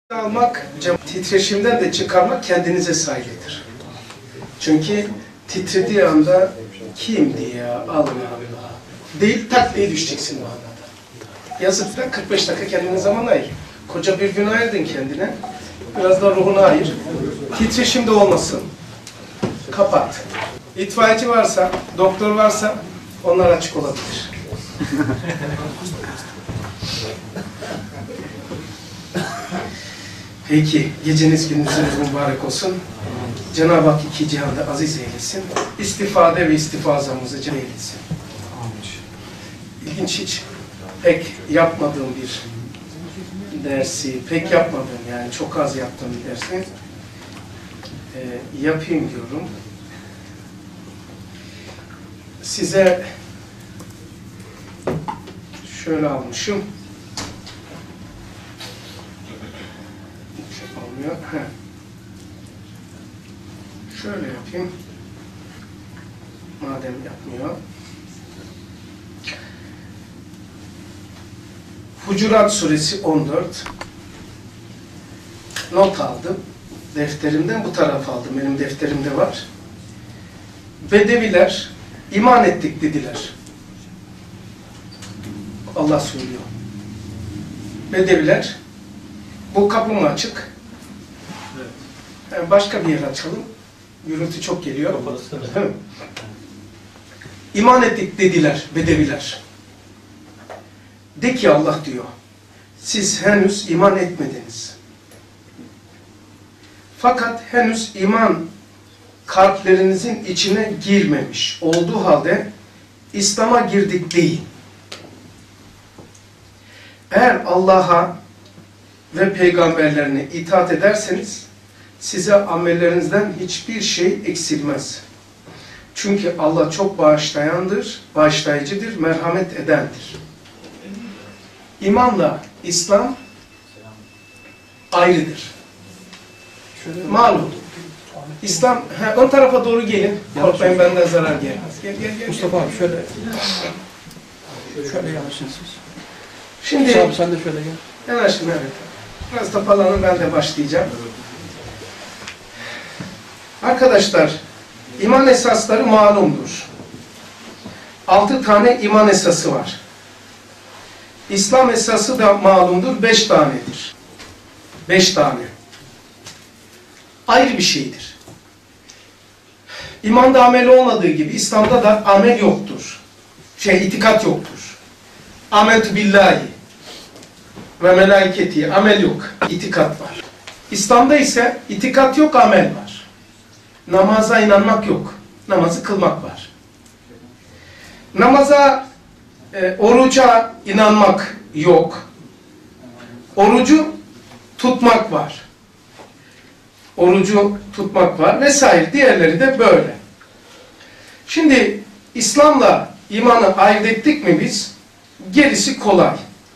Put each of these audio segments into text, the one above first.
Almak, titreşimden de çıkarmak kendinize saygıdır. Çünkü titrediği anda kimdi ya Allah Allah değil tak diye düşeceksin manada. Yazıp da 45 dakika kendine zaman ayır. Koca bir gün ayırdın kendine. Biraz da ruhunu ayır. Titreşimde olmasın. Kapat. İtfaiyeci varsa, doktor varsa onlar açık olabilir. Peki, geceniz gününüz mübarek olsun. Cenab-ı Hak iki cihanda aziz eylesin. İstifade ve istifazamızı cem eylesin. İlginç, hiç pek yapmadığım bir dersi, pek yapmadığım yani çok az yaptığım bir dersi yapayım diyorum. Size şöyle almışım. Şöyle yapayım. Madem yapmıyor. Hucurat Suresi 14. Not aldım. Defterimden bu tarafa aldım. Benim defterimde var. Bedeviler iman ettik dediler. Allah söylüyor. Bedeviler bu kapı mı açık? Yani başka bir yer açalım. Gürültü çok geliyor. İman ettik dediler Bedeviler. De ki Allah diyor, siz henüz iman etmediniz. Fakat henüz iman kalplerinizin içine girmemiş olduğu halde İslam'a girdik deyin. Eğer Allah'a ve peygamberlerine itaat ederseniz size amellerinizden hiçbir şey eksilmez. Çünkü Allah çok bağışlayandır, bağışlayıcıdır, merhamet edendir. İmanla İslam ayrıdır. Malum. İslam, ön tarafa doğru gelin. Korkmayın benden zarar gelmez. Gel. Mustafa abi şöyle yanaşın siz. Şimdi, Mustafa abi sen de şöyle gel. yanaşın evet. Biraz toparlanın, ben de başlayacağım. Arkadaşlar, iman esasları malumdur. 6 tane iman esası var. İslam esası da malumdur, 5 tanedir. 5 tane. Ayrı bir şeydir. İmanda amel olmadığı gibi İslam'da da amel yoktur. İtikat yoktur. Amentü billahi ve melaiketi, amel yok, itikat var. İslam'da ise itikat yok, amel var. Namaza inanmak yok, namazı kılmak var. Namaza, oruca inanmak yok. Orucu tutmak var. Orucu tutmak var vesaire. Diğerleri de böyle. Şimdi İslam'la imanı ayırt ettik mi biz? Gerisi kolay.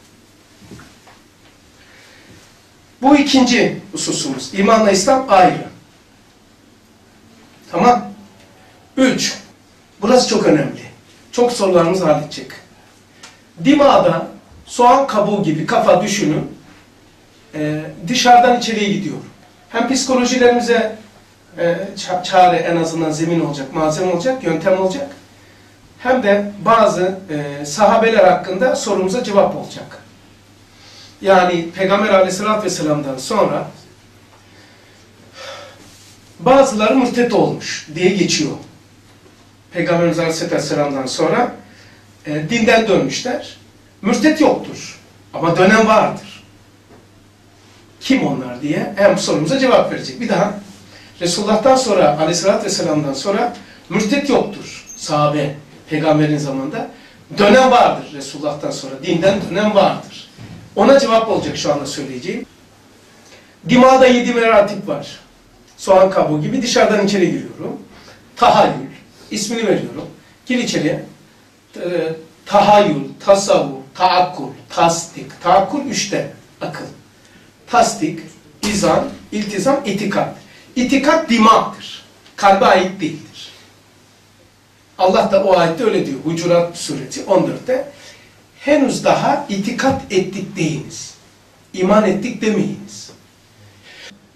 Bu ikinci hususumuz. İmanla İslam ayrı. Tamam. 3. Burası çok önemli. Çok sorularımızı halledecek. Dimağda soğan kabuğu gibi kafa düşünün. Dışarıdan içeriye gidiyor. Hem psikolojilerimize çare, en azından zemin olacak, malzeme olacak, yöntem olacak. Hem de bazı sahabeler hakkında sorumuza cevap olacak. Yani Peygamber Aleyhisselatü Vesselam'dan sonra bazıları mürtet olmuş diye geçiyor. Peygamberimiz Aleyhisselatü Vesselam'dan sonra dinden dönmüşler. Mürtet yoktur ama dönem vardır. Kim onlar diye hem sorumuza cevap verecek. Bir daha Resulullah'tan sonra, Aleyhisselatü Vesselam'dan sonra mürtet yoktur. Sahabe, Peygamberin zamanında. Dönem vardır Resulullah'tan sonra. Dinden dönem vardır. Ona cevap olacak şu anda söyleyeceğim. Dimağda 7 meratip var. Soğan kabuğu gibi dışarıdan içeri giriyorum. Tahayyül, ismini veriyorum. Gir içeriye. Tahayyül, tasavvur, taakkul, tasdik. Taakkul 3'te akıl. Tasdik, izan, iltizam, itikat. İtikat dimağdır. Kalbe ait değildir. Allah da o ayette öyle diyor. Hucurat Suresi 14'te. Henüz daha itikat ettik deyiniz. İman ettik demeyiniz.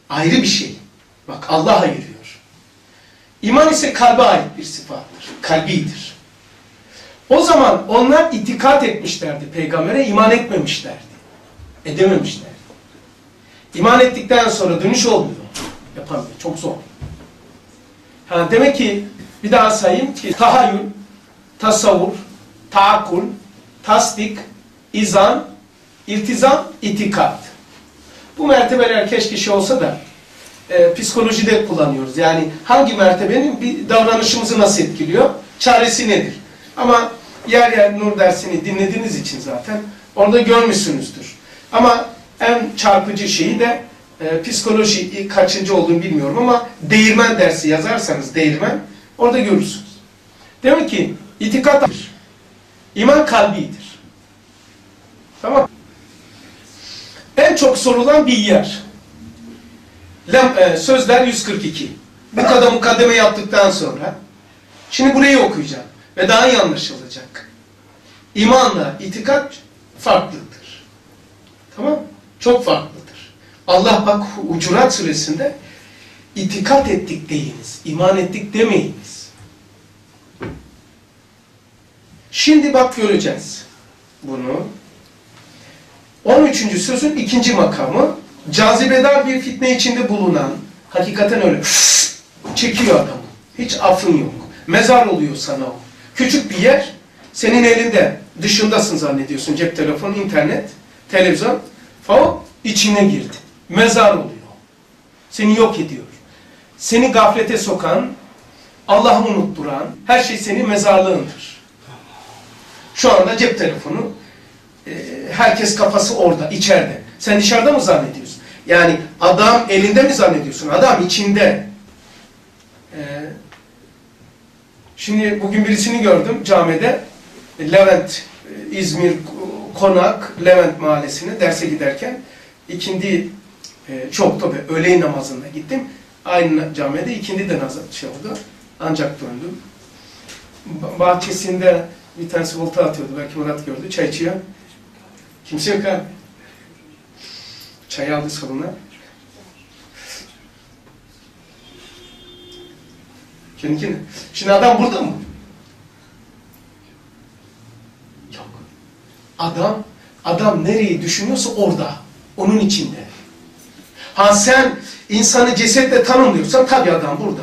Ayrı bir şey. Bak Allah ayırıyor. İman ise kalbe ait bir sıfattır. Kalbidir. O zaman onlar itikat etmişlerdi peygambere, iman etmemişlerdi. Edememişlerdi. İman ettikten sonra dönüş olmuyor. Yapamıyor. Çok zor. Demek ki bir daha sayayım ki tahayyül, tasavvur, taakkul, tasdik, izan, iltizam, itikat. Bu mertebeler keşke şey olsa da psikolojide kullanıyoruz. Yani hangi mertebenin bir davranışımızı nasıl etkiliyor? Çaresi nedir? Ama yer yer Nur dersini dinlediğiniz için zaten orada görmüşsünüzdür. Ama en çarpıcı şeyi de psikoloji kaçıncı olduğunu bilmiyorum ama değirmen dersi yazarsanız değirmen orada görürsünüz. Demek ki itikat iman kalbidir. Tamam. En çok sorulan bir yer. Sözler 142. Bu kadar mukaddeme yaptıktan sonra şimdi burayı okuyacağım ve daha iyi anlaşılacak. İmanla itikat farklıdır. Tamam? Çok farklıdır. Allah bak Hucurat suresinde itikat ettik deyiniz, iman ettik demeyiniz. Şimdi bak göreceğiz bunu. 13. sözün 2. makamı, cazibedar bir fitne içinde bulunan, hakikaten öyle çekiyor adamı. Hiç affın yok. Mezar oluyor sana o. Küçük bir yer, senin elinde, dışındasın zannediyorsun. Cep telefonu, internet, televizyon falan içine girdi. Mezar oluyor. Seni yok ediyor. Seni gaflete sokan, Allah'ı unutturan, her şey senin mezarlığındır. Şu anda cep telefonu, herkes kafası orada, içeride. Sen dışarıda mı zannediyorsun? Yani adam elinde mi zannediyorsun? Adam içinde. Şimdi bugün birisini gördüm camide. Levent, İzmir, Konak, Levent mahallesine derse giderken ikindi çok tabii öğleyin namazında gittim. Aynı camide ikindi de şey oldu. Ancak döndüm. Bahçesinde bir tanesi volta atıyordu. Belki Murat gördü. Çay içiyor. Kimse yok abi. Çay aldı salona. Kendi. Şimdi adam burada mı? Yok. Adam nereyi düşünüyorsa orada. Onun içinde. Ha sen insanı cesetle tanımlıyorsan tabii adam burada.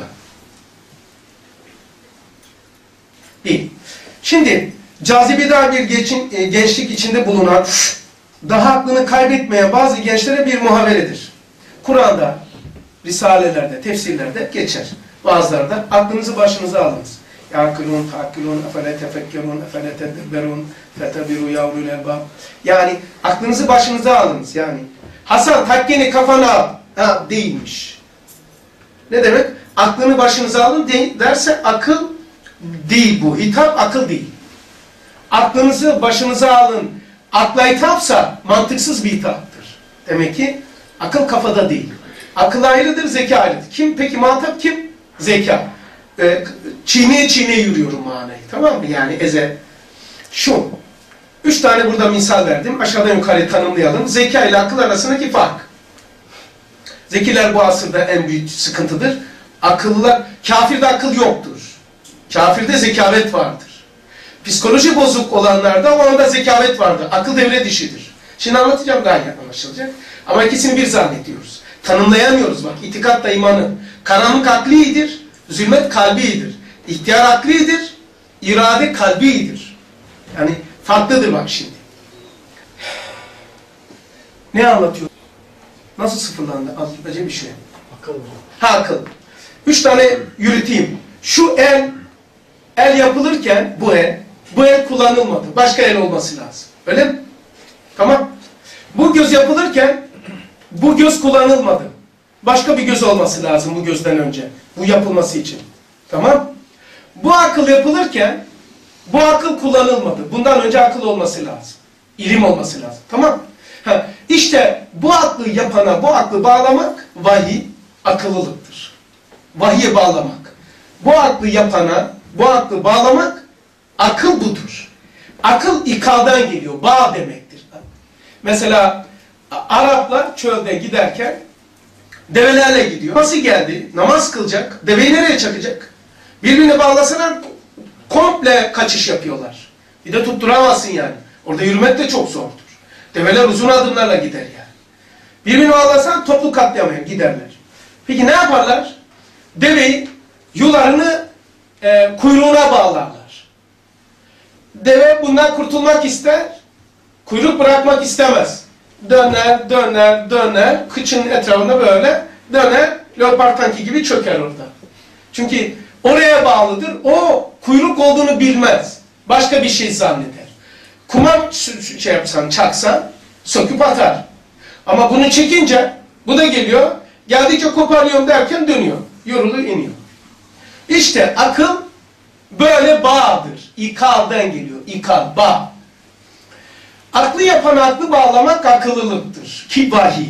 Değil. Şimdi cazibedar bir gençlik içinde bulunan, daha aklını kaybetmeyen bazı gençlere bir muhaberedir. Kur'an'da, risalelerde, tefsirlerde geçer. Bazılarda aklınızı başınıza alınız. Yâkılûn, tâkilûn, efele tefekkirûn, efele tedbirûn, fetebiru yavrul elbâb. Yani aklınızı başınıza alınız. Yani Hasan takkeni kafana al. Ha, değilmiş. Ne demek? Aklını başınıza alın derse akıl değil bu. Hitap akıl değil. Aklınızı başınıza alın. Akla hitapsa mantıksız bir hitaptır. Demek ki akıl kafada değil. Akıl ayrıdır, zeka ayrıdır. Kim peki muhatap kim? Zeka. Çiğneye yürüyorum manayı. Tamam mı? Yani şu. 3 tane burada misal verdim. Aşağıdan yukarı tanımlayalım. Zeka ile akıl arasındaki fark. Zekiler bu asırda en büyük sıkıntıdır. Akıllılar, kafirde akıl yoktur. Kafirde zekavet vardır. Psikoloji bozuk olanlarda o anda zekavet vardır. Akıl devre dişidir. Şimdi anlatacağım, daha iyi anlaşılacak. Ama ikisini bir zannediyoruz. Tanımlayamıyoruz bak. İtikatla imanı. Karanlık aklidir, zulmet kalbidir. İhtiyar aklidir, irade kalbidir. Yani farklıdır bak şimdi. Ne anlatıyor? Nasıl sıfırlandı? Acı bir şey. Akıl. Ha, akıl. 3 tane yürüteyim. Şu el yapılırken bu el kullanılmadı. Başka el olması lazım. Öyle mi? Tamam. Bu göz yapılırken bu göz kullanılmadı. Başka bir göz olması lazım bu gözden önce. Bu yapılması için. Tamam. Bu akıl yapılırken bu akıl kullanılmadı. Bundan önce akıl olması lazım. İlim olması lazım. Tamam. İşte bu aklı yapana, bu aklı bağlamak vahiy, akıllılıktır. Vahiye bağlamak. Bu aklı yapana, bu aklı bağlamak akıl budur. Akıl ikadan geliyor. Bağ demektir. Mesela Araplar çölde giderken Develerle gidiyor. Nasıl geldi? Namaz kılacak. Deveyi nereye çakacak? Birbirine bağlasalar komple kaçış yapıyorlar. Bir de tutturamazsın yani. Orada yürümek de çok zordur. Develer uzun adımlarla gider yani. Birbirine bağlasan toplu katliamaya giderler. Peki ne yaparlar? Deveyi yularını kuyruğuna bağlarlar. Deve bundan kurtulmak ister, kuyruk bırakmak istemez. Döner, döner, döner, kıçın etrafında böyle döner, leopar tankı gibi çöker orada. Çünkü oraya bağlıdır, o kuyruk olduğunu bilmez. Başka bir şey zanneder. Kumar şey yapsan, çaksan, söküp atar. Ama bunu çekince, bu da geliyor, geldikçe koparıyorum derken dönüyor, yoruluyor, iniyor. İşte akıl böyle bağdır. İkal'den geliyor. İkal, bağ. Aklı yapan aklı bağlamak akıllılıktır. Ki vahiy.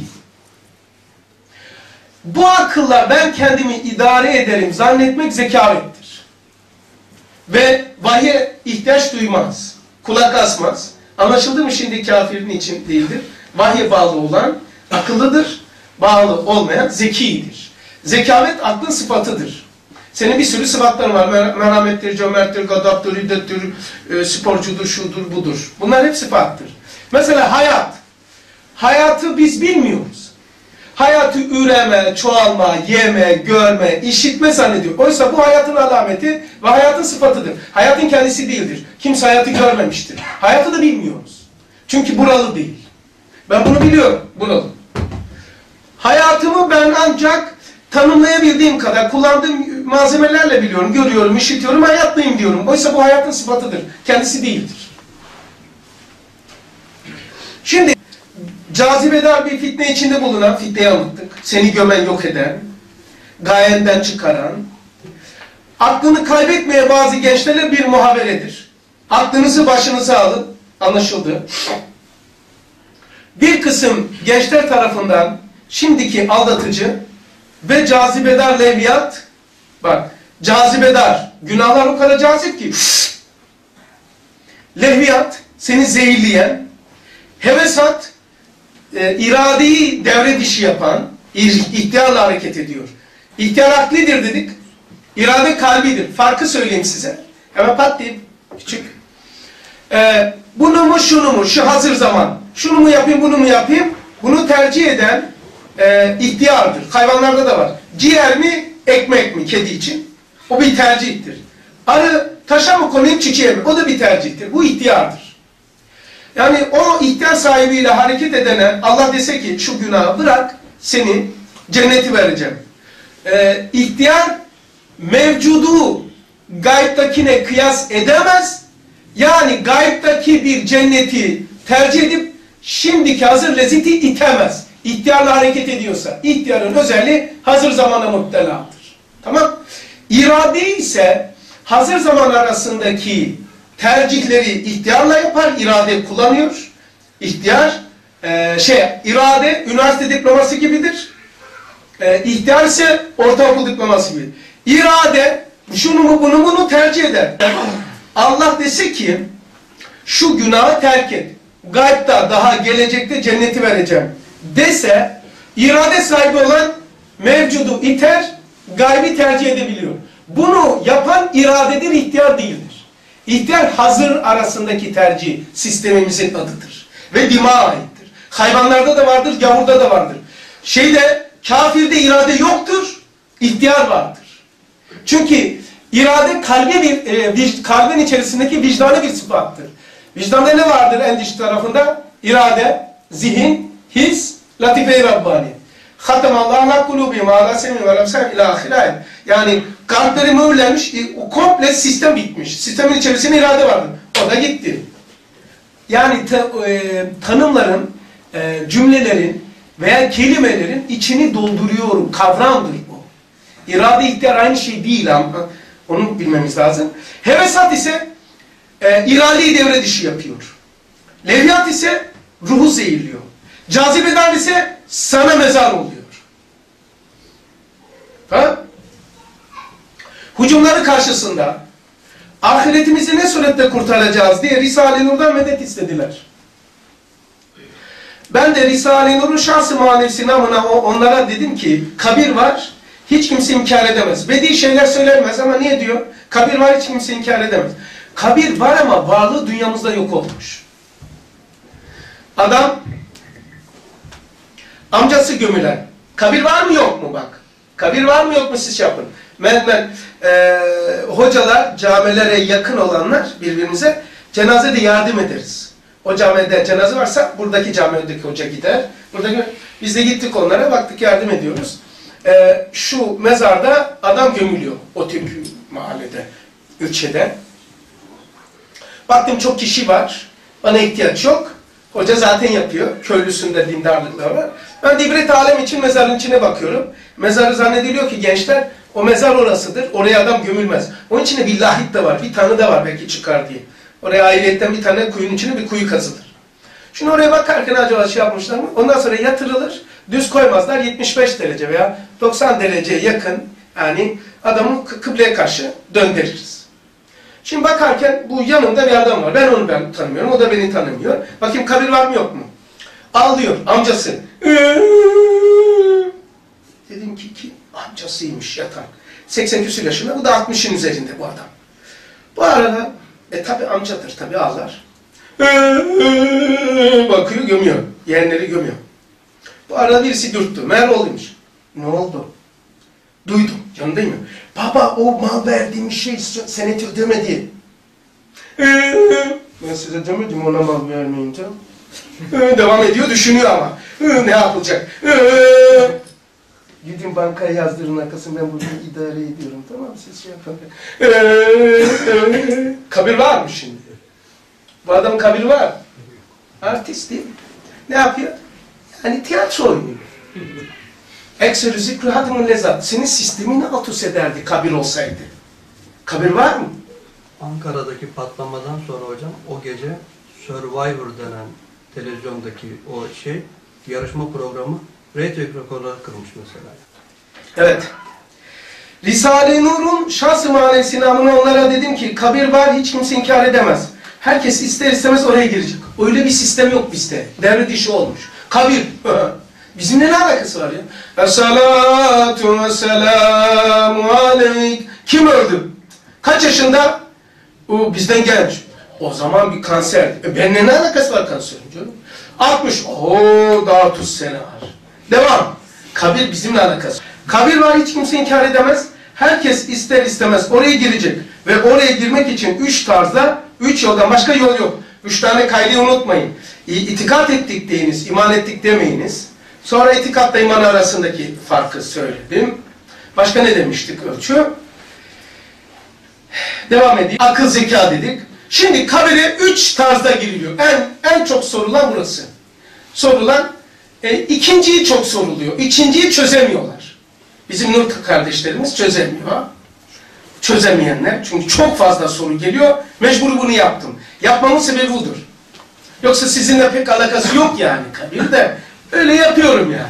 Bu akılla ben kendimi idare ederim zannetmek zekavettir. Ve vahye ihtiyaç duymaz. Kulak asmaz. Anlaşıldı mı şimdi kafirin için değildir? Vahye bağlı olan akıllıdır. Bağlı olmayan zekidir. Zekavet aklın sıfatıdır. Senin bir sürü sıfatların var. Merhamettir, cömerttir, gadaptır, hiddettir, sporcudur, şudur, budur. Bunlar hep sıfattır. Mesela hayat. Hayatı biz bilmiyoruz. Hayatı üreme, çoğalma, yeme, görme, işitme zannediyor. Oysa bu hayatın alameti ve hayatın sıfatıdır. Hayatın kendisi değildir. Kimse hayatı görmemiştir. Hayatı da bilmiyoruz. Çünkü buralı değil. Ben bunu biliyorum, buralı. Hayatımı ben ancak tanımlayabildiğim kadar kullandığım malzemelerle biliyorum, görüyorum, işitiyorum, hayatlıyım diyorum. Oysa bu hayatın sıfatıdır. Kendisi değildir. Şimdi cazibedar bir fitne içinde bulunan, fitneyi anlattık. Seni gömen, yok eden, gayenden çıkaran, aklını kaybetmeye bazı gençlere bir muhaberedir. Aklınızı başınıza alın, anlaşıldı. Bir kısım gençler tarafından şimdiki aldatıcı ve cazibedar leviyat, bak cazibedar, günahlar o kadar cazip ki, leviyat, seni zehirleyen, hevesat, iradeyi devre dışı yapan, ihtiyarla hareket ediyor. İhtiyar aklidir dedik, irade kalbidir. Farkı söyleyeyim size. Hemen pat deyip, küçük. Bunu mu, şunu mu, şu hazır zaman, şunu mu yapayım, bunu mu yapayım, bunu tercih eden ihtiyardır. Hayvanlarda da var. Ciğer mi, ekmek mi kedi için? O bir tercihtir. Arı taşa mı konayım, çiçeğe mi? O da bir tercihtir. Bu ihtiyardır. Yani o ihtiyar sahibiyle hareket edene Allah dese ki şu günahı bırak, seni cenneti vereceğim. İhtiyar mevcudu gaybtakine kıyas edemez. Yani gaybtaki bir cenneti tercih edip şimdiki hazır lezzeti itemez. İhtiyarla hareket ediyorsa, ihtiyarın özelliği hazır zamana mutteladır. Tamam? İrade ise hazır zaman arasındaki tercihleri ihtiyarla yapar, irade kullanıyor. İhtiyar, irade üniversite diploması gibidir. İhtiyar ise ortaokul diploması gibidir. İrade, şunu mu bunu bunu tercih eder. Allah dese ki, şu günahı terk et. Gaybda daha gelecekte cenneti vereceğim dese, irade sahibi olan mevcudu iter, gaybi tercih edebiliyor. Bunu yapan iradedir, ihtiyar değildir. İhtiyar hazır arasındaki tercih sistemimizin adıdır. Ve dima aittir. Hayvanlarda da vardır, gavurda da vardır. Kafirde irade yoktur, ihtiyar vardır. Çünkü irade kalbin içerisindeki vicdanı bir sıfattır. Vicdanda ne vardır en dış tarafında? İrade, zihin, his, latife-i Rabbani. Hatemallahu ala kulubihim ala semihim ve lebsarihim ila ahir. Yani kalpleri mühürlenmiş, o komple sistem bitmiş. Sistemin içerisinde irade vardır. O da gitti. Yani tanımların, cümlelerin veya kelimelerin içini dolduruyorum. Kavramdır bu. İrade, ihtiyar aynı şey değil ama onu bilmemiz lazım. Hevesat ise iradeyi devre dışı yapıyor. Leviyat ise ruhu zehirliyor. Cazibedar ise sana mezar oluyor. Ha? Hücumları karşısında ahiretimizi ne surette kurtaracağız diye Risale-i Nur'dan medet istediler. Ben de Risale-i Nur'un şahs-ı manevisi namına onlara dedim ki kabir var, hiç kimse inkar edemez. Bedi şeyler söylenmez ama niye diyor? Kabir var, hiç kimse inkar edemez. Kabir var ama varlığı dünyamızda yok olmuş. Adam amcası gömülen. Kabir var mı yok mu bak? Kabir var mı yok mu siz yapın. Hocalar, camilere yakın olanlar birbirimize cenazede yardım ederiz. O camide cenaze varsa buradaki camideki hoca gider. Biz de gittik onlara, baktık yardım ediyoruz. Şu mezarda adam gömülüyor. O tip mahallede, ilçede. Baktım çok kişi var. Bana ihtiyaç yok. Hoca zaten yapıyor. Köylüsünde dindarlıkları var. Ben de ibret alem için mezarın içine bakıyorum. Mezarı zannediliyor ki gençler o mezar orasıdır. Oraya adam gömülmez. Onun içinde bir lahit de var. Bir tanı da var belki çıkar diye. Oraya ayrıyetten bir tane kuyunun içine bir kuyu kazılır. Şimdi oraya bakarken acaba şey yapmışlar mı? Ondan sonra yatırılır. Düz koymazlar. 75 derece veya 90 dereceye yakın. Yani adamı kıbleye karşı döndürürüz. Şimdi bakarken bu yanımda bir adam var. Ben onu tanımıyorum. O da beni tanımıyor. Bakayım kabir var mı yok mu? Ağlıyor amcası. Dedim ki amcasıymış yatan. 80 küsur yaşında. Bu da 60'ın üzerinde bu adam. Bu arada tabi amcadır tabi ağlar. Bakıyor gömüyor. Yeğenleri gömüyor. Bu arada birisi dürttü. Meğer oluyormuş. Ne oldu? Duydum. Yanındayım ya. Baba o mal verdiğim şey senet ödemedi. Ben size demedim ona mal vermeyince. Devam ediyor düşünüyor ama. Ne yapılacak? Gidin bankaya yazdırın arkasını ben burada idare ediyorum. Tamam siz şey yapın. Kabir var mı şimdi? Bu adamın kabiri var. Artist değil mi? Ne yapıyor? Yani tiyatro oynuyor. Ekser-i zikri hadımın lezat. Senin sistemini alt üst ederdi kabir olsaydı. Kabir var mı? Ankara'daki patlamadan sonra hocam o gece Survivor denen televizyondaki o yarışma programı reyting rekorları kırmış mesela. Evet. Risale-i Nur'un şahs-ı manevisi namına onlara dedim ki kabir var hiç kimse inkar edemez. Herkes ister istemez oraya girecek. Öyle bir sistem yok bizde. Devre dışı olmuş. Kabir. Bizimle ne alakası var ya? Es-salatu ve-selamu aleyk. Kim öldü? Kaç yaşında? O bizden genç. O zaman bir kanser. Benimle ne alakası var kanserin canım? 60. Ooo daha 30 sene var. Devam. Kabir bizimle alakası. Kabir var hiç kimse inkar edemez. Herkes ister istemez oraya girecek. Ve oraya girmek için 3 tarzda, 3 yoldan başka yol yok. 3 tane kaydı unutmayın. İtikat ettik deyiniz, iman ettik demeyiniz. Sonra itikatla iman arasındaki farkı söyledim. Başka ne demiştik ölçü? Devam edeyim. Akıl, zeka dedik. Şimdi kabire 3 tarzda giriliyor. En çok sorulan burası. Sorulan, ikinciyi çok soruluyor. İkinciyi çözemiyorlar. Bizim Nur kardeşlerimiz çözemiyor. Çözemeyenler, çünkü çok fazla soru geliyor, mecbur bunu yaptım. Yapmamın sebebi budur. Yoksa sizinle pek alakası yok yani kabir de. Öyle yapıyorum yani.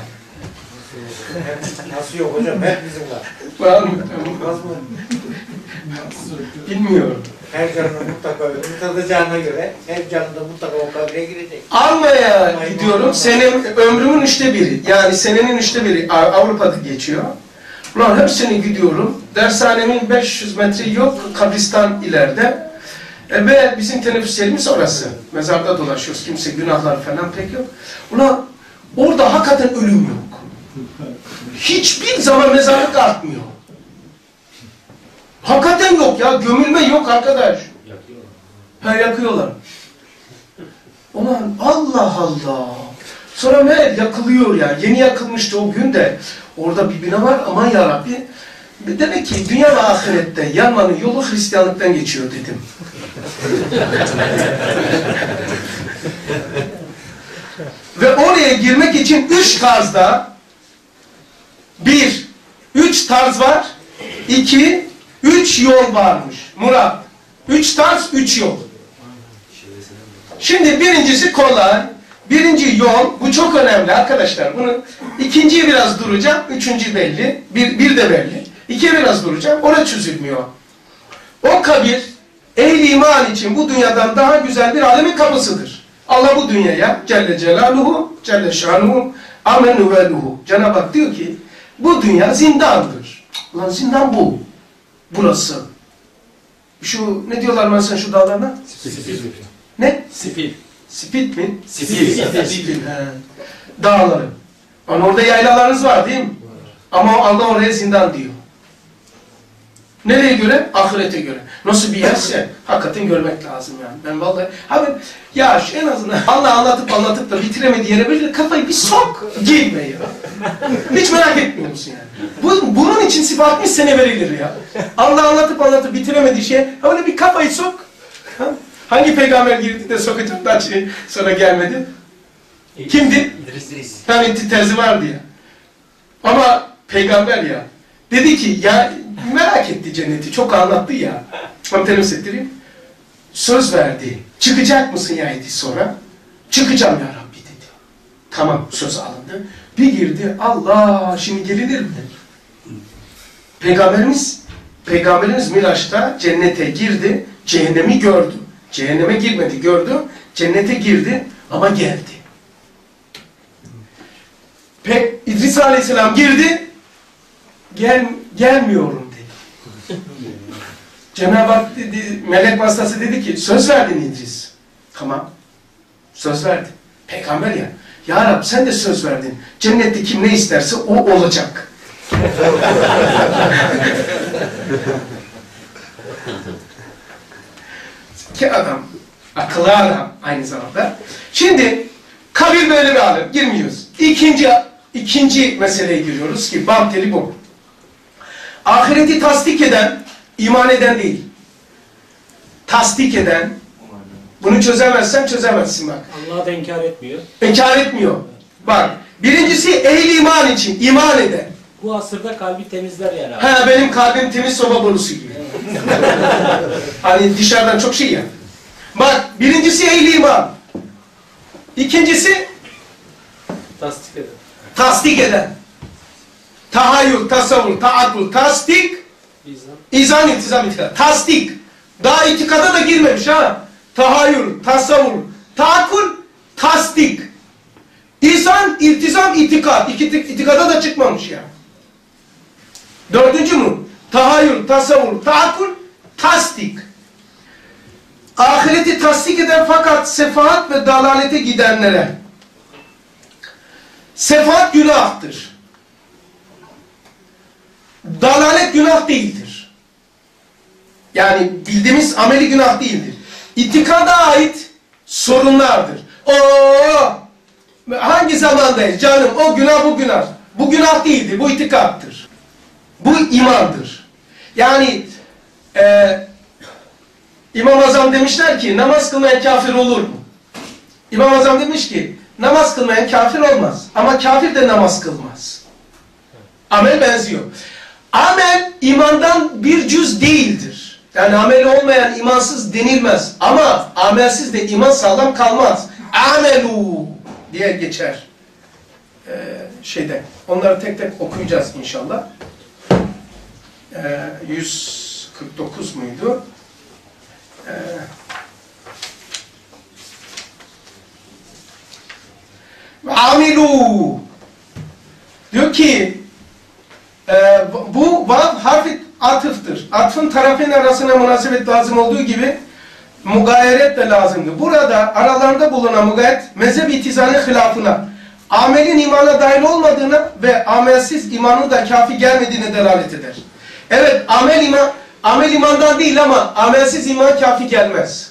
Nasıl yok hocam? Hep bizim var. Var mı? Olmaz mı? Bilmiyorum. Her canlı mutlaka ölümü tadacağına göre her canlı mutlaka o kabre girecek. Almaya gidiyorum. Senin ömrümün 1/3. Yani senenin 1/3 Avrupa'da geçiyor. Ulan her sene gidiyorum. Dershanemin 500 metre yok. Kabristan ileride. Ve bizim teneffüs yerimiz orası. Mezarda dolaşıyoruz. Kimse günahlar falan pek yok. Ulan orada hakikaten ölüm yok. Hiçbir zaman mezarlık artmıyor. Hakikaten yok ya. Gömülme yok arkadaş. Yakıyorlar. Yakıyorlar. Ulan Allah Allah. Sonra meğer yakılıyor ya. Yeni yakılmıştı o gün de. Orada bir bina var. Aman yarabbi. Demek ki dünya ve ahirette yanmanın yolu Hristiyanlıktan geçiyor dedim. Ve oraya girmek için 3 tarzda 1, 3 tarz var. 2, 3 yol varmış. Murat. 3 tarz, 3 yol. Şimdi birincisi kolay. Birinci yol, bu çok önemli arkadaşlar. Bunu ikinciyi biraz duracağım, üçüncü belli, bir de belli. İkiye biraz duracağım, orada çözülmüyor. O kabir, ehl-i iman için bu dünyadan daha güzel bir alemin kapısıdır. Allah bu dünyaya Celle Celaluhu Celle şanuhu amenu veluhu. Cenab-ı Hak diyor ki bu dünya zindandır. Ulan zindan bu. Burası. Şu ne diyorlar mesela şu dağlarına? Sifil. Ne? Sifil. Spit mi? Sifil. Sifil. Dağları. Yani orada yaylalarınız var değil mi? Ama Allah oraya zindan diyor. Nereye göre? Ahirete göre. Nasıl bir yerse hakikaten görmek lazım yani. Ben vallahi abi ya en azından Allah anlatıp da bitiremediği yere böyle kafayı bir sok girme ya. Hiç merak etmiyor musun yani? Bunun için 60 sene verilir ya. Allah anlatıp bitiremediği şeye öyle bir kafayı sok. Ha? Hangi peygamber girdi de sokacaklar sonra gelmedi? Kimdi? İdris. Yani terzi vardı ya. Ama peygamber ya. Dedi ki ya merak etti cenneti. Çok anlattı ya. Ama terim ettireyim. Söz verdi. Çıkacak mısın ya dedi sonra. Çıkacağım ya Rabbi dedi. Tamam söz alındı. Bir girdi. Allah şimdi gelinir mi? Peygamberimiz Miraç'ta cennete girdi. Cehennemi gördü. Cehenneme girmedi gördü. Cennete girdi ama geldi. İdris Aleyhisselam girdi. Gelmiyorum dedi. Cenab-ı Hak dedi, melek vasıtası dedi ki söz verdin İdris. Tamam. Söz verdi. Peygamber ya. Ya Rab sen de söz verdin. Cennette kim ne isterse o olacak. Ki adam. Akıllı adam aynı zamanda. Şimdi kabir böyle bir alem. Girmiyoruz. İkinci meseleye giriyoruz ki bam teli bu. Ahireti tasdik eden, iman eden değil. Tasdik eden, bunu çözemezsen çözemezsin bak. Allah'ı da inkar etmiyor. İnkar etmiyor. Bak, birincisi ehli iman için, iman eden. Bu asırda kalbi temizler yani. Ha benim kalbim temiz soba borusu gibi. Hani dışarıdan çok şey ya. Bak, birincisi ehli iman. İkincisi Tasdik eder. tasdik eden. Tahayyül, tasavvur, taaddül, tasdik, izan, iltizam, itikad. Tasdik. Daha itikada da girmemiş ha. Tahayyül, tasavvur, taakkul, tasdik. İzan, iltizam, itikad. İtikada da çıkmamış ya. Dördüncü mü? Tahayyül, tasavvur, taakkul, tasdik. Ahireti tasdik eden fakat sefahat ve dalalete gidenlere. Sefahat günahtır. Dalalet günah değildir. Yani bildiğimiz ameli günah değildir. İtikada ait sorunlardır. Hangi zamandayız canım? O günah bu günah. Bu günah değildir. Bu itikattır. Bu imandır. Yani İmam Azam demişler ki namaz kılmayan kafir olur mu? İmam Azam demiş ki namaz kılmayan kafir olmaz. Ama kafir de namaz kılmaz. Amel benziyor. Amel imandan bir cüz değildir. Yani ameli olmayan imansız denilmez. Ama amelsiz de iman sağlam kalmaz. Amelu diye geçer. Onları tek tek okuyacağız inşallah. 149 muydu? Amilu diyor ki bu vav harfi atıftır. Atfın tarafın arasına münasebet lazım olduğu gibi mugayeret de lazımdır. Burada aralarında bulunan mugayeret mezhep itizanı hilafına, amelin imana dahil olmadığına ve amelsiz imanın da kafi gelmediğine delalet eder. Evet amel imandan değil ama amelsiz iman kafi gelmez.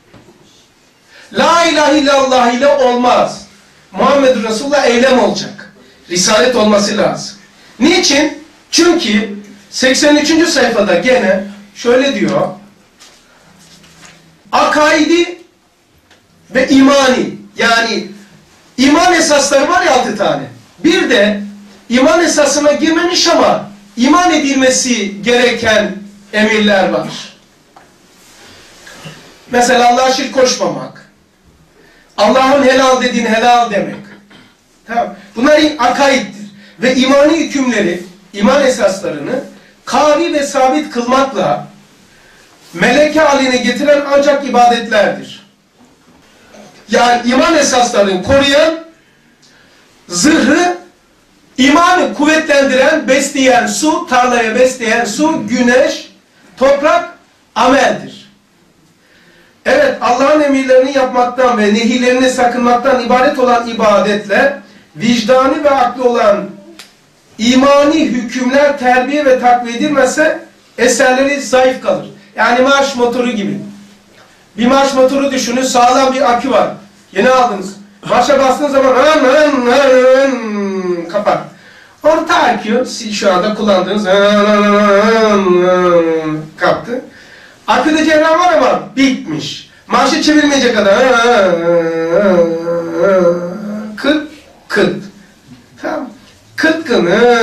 La ilahe illallah ile olmaz. Muhammed Resulullah eylem olacak. Risalet olması lazım. Niçin? Çünkü 83. sayfada gene şöyle diyor. Akaidi ve imani. Yani iman esasları var ya 6 tane. Bir de iman esasına girmemiş ama iman edilmesi gereken emirler var. Mesela Allah'a şirk koşmamak. Allah'ın helal dediğini helal demek. Tamam. Bunlar akaiddir. Ve imani hükümleri, iman esaslarını kavi ve sabit kılmakla meleke haline getiren ancak ibadetlerdir. Yani iman esaslarını koruyan Zırhı, imanı kuvvetlendiren, besleyen su, tarlaya besleyen su, güneş, toprak, ameldir. Evet, Allah'ın emirlerini yapmaktan ve nehirlerini sakınmaktan ibaret olan ibadetle, vicdani ve aklı olan imani hükümler terbiye ve takviye edilmezse eserleri zayıf kalır. Yani marş motoru gibi. Bir marş motoru düşünün, sağlam bir akü var. Yeni aldınız. Marşa bastığınız zaman kapat. Orta akü, şu anda kullandığınız kaptı. Aküde cevher var ama bitmiş. Marşı çevirmeyecek kadar kıt kıt. Tamam. Kıtkın.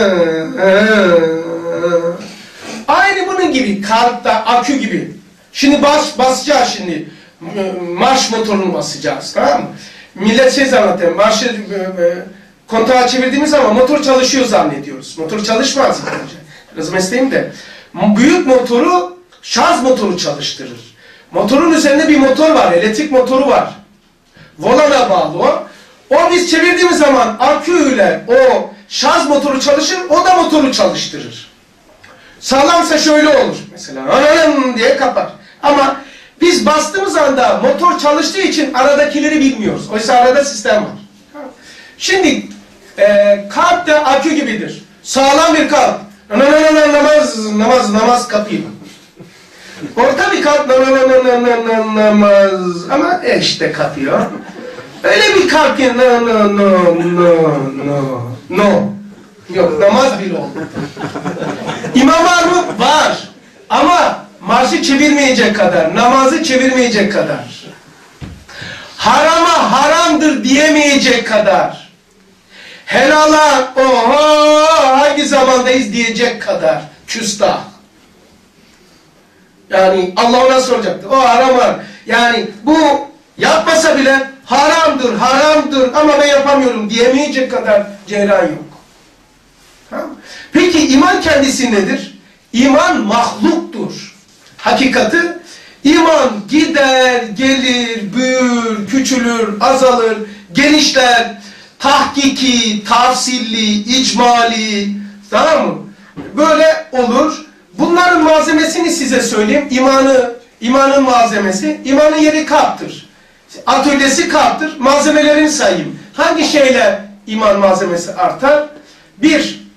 Aynı bunun gibi. Kalpta akü gibi. Şimdi basacağız şimdi. Marş motorunu basacağız. Tamam mı? Millet şey zannediyor. Marşı kontağı çevirdiğimiz zaman motor çalışıyor zannediyoruz. Motor çalışmaz. Biraz mesleğim de. Büyük motoru şarj motoru çalıştırır. Motorun üzerinde bir motor var. Elektrik motoru var. Volana bağlı o. O biz çevirdiğimiz zaman aküyle o şarj motoru çalışır. O da motoru çalıştırır. Sağlamsa şöyle olur. Mesela diye kapar. Ama biz bastığımız anda motor çalıştığı için aradakileri bilmiyoruz. Oysa arada sistem var. Şimdi kalp de akü gibidir. Sağlam bir kalp. Namaz kapıyor. Orta bir kalp namaz ama işte kapıyor. Öyle bir kalp ki no. Yok, namaz bile oldu. İmam var mı? Var. Ama marşı çevirmeyecek kadar, namazı çevirmeyecek kadar. Harama haramdır diyemeyecek kadar. Helala oha hangi zamandayız diyecek kadar. Küstah. Yani Allah ona soracaktı. O haram var. Yani bu yapmasa bile haramdır ama ben yapamıyorum diyemeyecek kadar ceyran yok. Tamam. Peki iman kendisi nedir? İman mahluktur. Hakikati, iman gider, gelir, büyür, küçülür, azalır, genişler, tahkiki, tafsilli, icmali, tamam mı? Böyle olur. Bunların malzemesini size söyleyeyim. İmanın malzemesi, imanın yeri kalptir. Atölyesi kalptir. Malzemelerini sayayım. Hangi şeyle iman malzemesi artar? 1.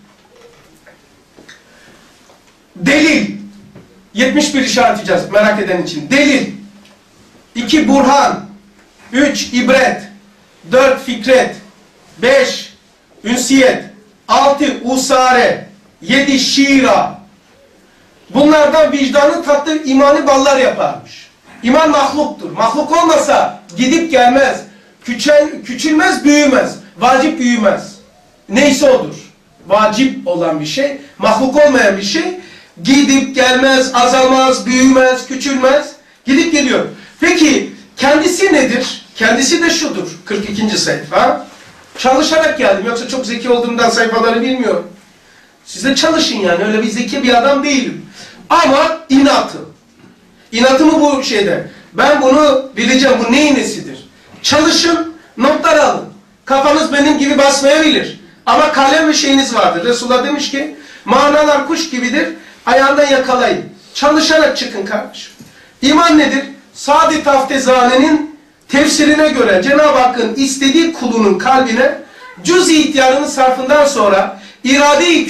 Delil. 71 işaretleyeceğiz merak eden için. Delil. 2. Burhan. 3. ibret. 4. Fikret. 5. Ünsiyet. 6. Usare. 7. Şiira. Bunlardan vicdanı tatlı imani ballar yaparmış. İman mahluktur. Mahluk olmasa gidip gelmez. Küçülmez, büyümez. Vacip büyümez. Neyse odur. Vacip olan bir şey, mahluk olmayan bir şey gidip gelmez, azalmaz, büyümez, küçülmez. Gidip geliyor. Peki kendisi nedir? Kendisi de şudur. 42. sayfa. Çalışarak geldim. Yoksa çok zeki olduğumdan sayfaları bilmiyorum. Siz de çalışın yani. Öyle bir zeki bir adam değilim. Ama inatım. İnatımı bu şeyde. Ben bunu bileceğim. Bu neyin nesidir? Çalışın, notlar alın. Kafanız benim gibi basmayabilir. Ama kalem ve şeyiniz vardır. Resulullah demiş ki, manalar kuş gibidir, ayağından yakalayın. Çalışarak çıkın kardeşim. İman nedir? Sadi Taftezane'nin tefsirine göre Cenab-ı Hakk'ın istediği kulunun kalbine cüz-i ihtiyarının sarfından sonra irade-i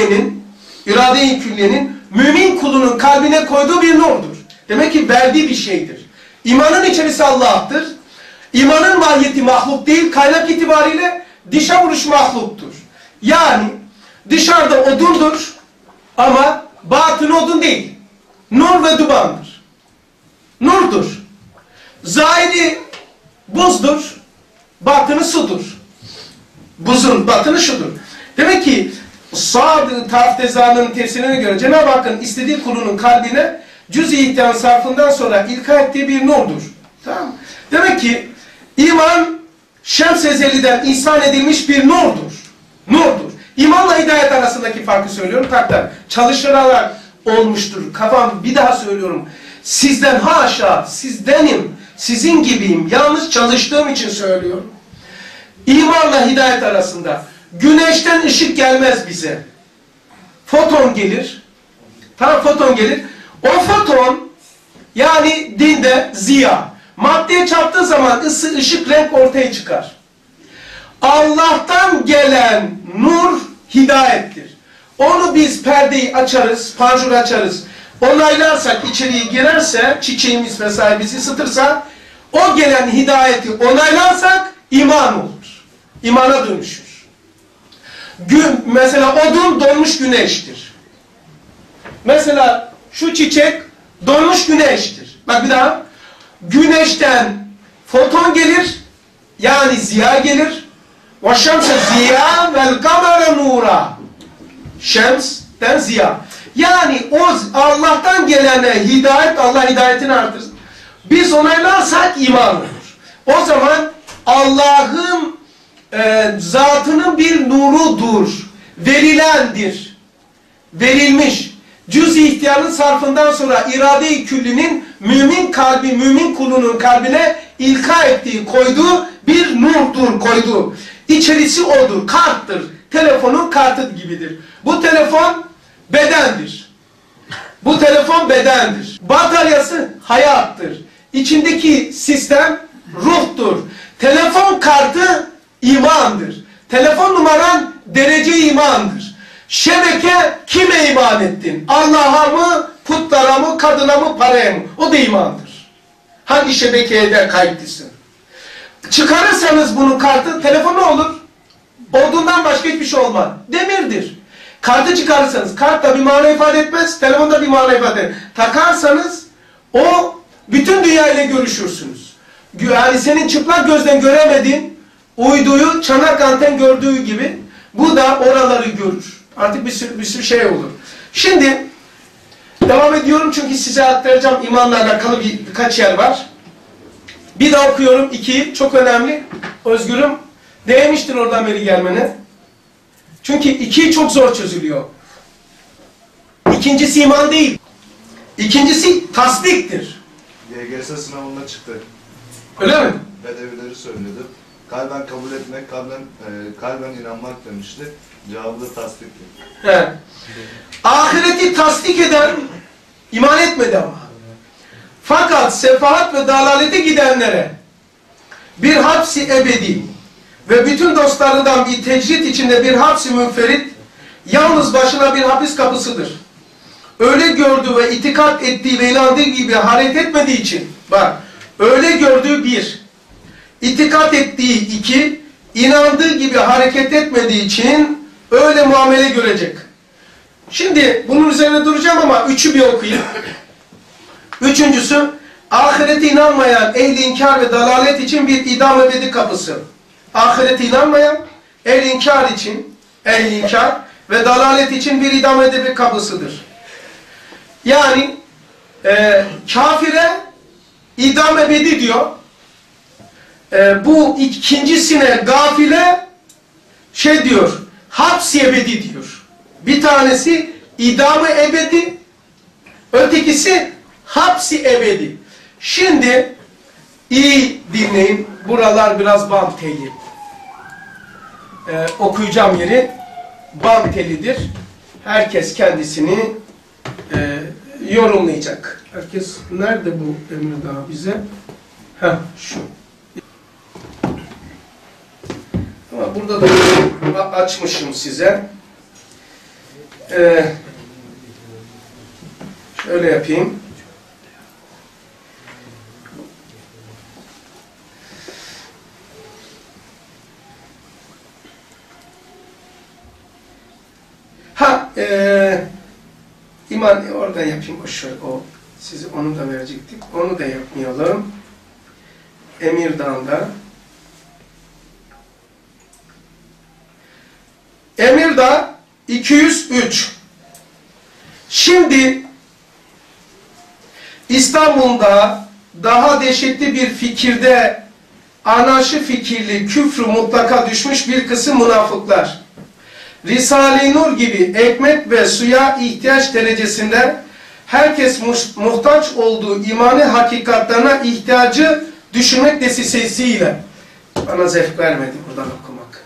külliyenin mümin kulunun kalbine koyduğu bir nurdur. Demek ki verdiği bir şeydir. İmanın içerisi Allah'tır. İmanın mahiyeti mahluk değil, kaynak itibariyle dışa vuruş mahluktur. Yani dışarıda odundur ama batını odun değil. Nur ve dumandır. Nurdur. Zahiri buzdur, batını sudur. Buzun batını şudur. Demek ki Sa'd-ı Taftezan'ın tefsirine göre Cenab-ı Hakk'ın istediği kulunun kalbine cüz-i ihtiyan sarfından sonra ilka ettiği bir nurdur. Tamam. Demek ki iman Şems-i Ezeli'den ihsan edilmiş bir nurdur. Nurdur. İmanla hidayet arasındaki farkı söylüyorum. Takdir. Çalışarak olmuştur. Kafam bir daha söylüyorum. Sizden haşa, sizdenim, sizin gibiyim. Yalnız çalıştığım için söylüyorum. İmanla hidayet arasında. Güneşten ışık gelmez bize. Foton gelir. Tamam, foton gelir. O foton yani dinde ziya. Maddeye çarptığı zaman ısı, ışık, renk ortaya çıkar. Allah'tan gelen nur hidayettir. Onu biz perdeyi açarız, panjur açarız. Onaylarsak, içeriye girerse, çiçeğimiz vesaire bizi ısıtırsa, o gelen hidayeti onaylarsak iman olur. İmana dönüşür. Mesela odun donmuş güneştir. Mesela şu çiçek donmuş güneştir. Bak bir daha. Güneşten foton gelir, yani ziya gelir. وَشَمْسَ ziya وَالْقَمَرَ nura. Şems'ten ziya. Yani o Allah'tan gelene hidayet, Allah hidayetini artırsın. Biz onaylarsak iman olur. O zaman Allah'ın zatının bir nurudur. Verilendir. Verilmiş. Cüz-i ihtiyarın sarfından sonra irade-i küllinin mümin kalbi, mümin kulunun kalbine ilka ettiği, koyduğu bir nurdur, koyduğu. İçerisi odur, karttır. Telefonun kartı gibidir. Bu telefon bedendir. Bu telefon bedendir. Bataryası hayattır. İçindeki sistem ruhtur. Telefon kartı imandır. Telefon numaran derece imandır. Şebeke kime iman ettin? Allah'a mı, putlara mı, kadına mı, paraya mı? O da imandır. Hangi şebekeye de kayıtlısın? Çıkarırsanız bunun kartı, telefon ne olur? Odundan başka hiçbir şey olmaz. Demirdir. Kartı çıkarırsanız, kart da bir mana ifade etmez, telefon da bir mana ifade etmez. Takarsanız, o bütün dünya ile görüşürsünüz. Yani senin çıplak gözden göremediğin uyduyu çanak anten gördüğü gibi, bu da oraları görür. Artık bir sürü şey olur. Şimdi devam ediyorum çünkü size aktaracağım imanla alakalı birkaç yer var. Bir daha okuyorum. 2 çok önemli. Özgür'üm değmiştir oradan beri gelmene. Çünkü 2 çok zor çözülüyor. İkincisi iman değil. İkincisi tasdiktir. YGS sınavında çıktı. Öyle mi? Bedevileri söyledi. Kalben kabul etmek, kalben inanmak demişti. Cevabı da tasdikti. He. Ahireti tasdik eden iman etmedi ama. Fakat sefahat ve dalalete gidenlere bir hapsi ebedi ve bütün dostlarından bir tecrit içinde bir hapsi münferit, yalnız başına bir hapis kapısıdır. Öyle gördüğü ve itikat ettiği ve inandığı gibi hareket etmediği için, bak, öyle gördüğü 1, itikat ettiği 2, inandığı gibi hareket etmediği için öyle muamele görecek. Şimdi bunun üzerine duracağım ama 3'ü bir okuyayım. 3.'sü, ahirete inanmayan ehli inkar ve dalalet için bir idam ebedi kapısı. Ahirete inanmayan ehli inkar için, ehli inkar ve dalalet için bir idam ebedi kapısıdır. Yani kafire idam ebedi diyor. Bu ikincisine gafile şey diyor, hapsi ebedi diyor. Bir tanesi idam-ı ebedi, ötekisi hapsi ebedi. Şimdi iyi dinleyin. Buralar biraz bam teli. Okuyacağım yeri bam telidir. Herkes kendisini yorumlayacak. Herkes nerede bu emir daha bize? Heh, şu. Ama burada da açmışım size. Şöyle yapayım. İman oradan yapayım. Size onu da verecektik. Onu da yapmayalım. Emirdağ'da. Emirdağ 203. Şimdi İstanbul'da daha dehşetli bir fikirde anarşi fikirli küfrü mutlaka düşmüş bir kısım münafıklar. Risale-i Nur gibi ekmek ve suya ihtiyaç derecesinde herkes muhtaç olduğu imani hakikatlerine ihtiyacı düşünmek desisesiyle Bana zevk vermedi buradan okumak.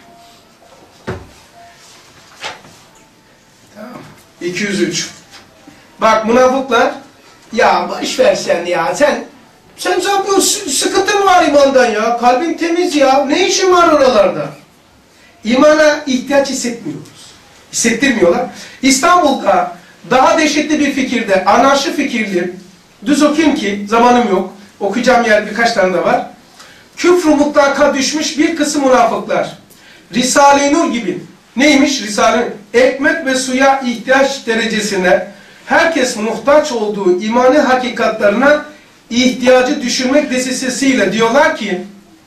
Tamam. 203. Bak münafıklar, ya boş ver sen ya, sen bu sıkıntın var imandan ya, kalbin temiz ya, ne işin var oralarda? İmana ihtiyaç hissettirmiyorlar. İstanbul'da daha dehşetli bir fikirde, anarşi fikirli, düz okuyayım ki zamanım yok, okuyacağım yer birkaç tane de var. Küfr-ü mutlaka düşmüş bir kısım münafıklar, Risale-i Nur gibi, neymiş Risale-i Nur? Ekmek ve suya ihtiyaç derecesinde herkes muhtaç olduğu imani hakikatlarına ihtiyacı düşürmek desisesiyle diyorlar ki,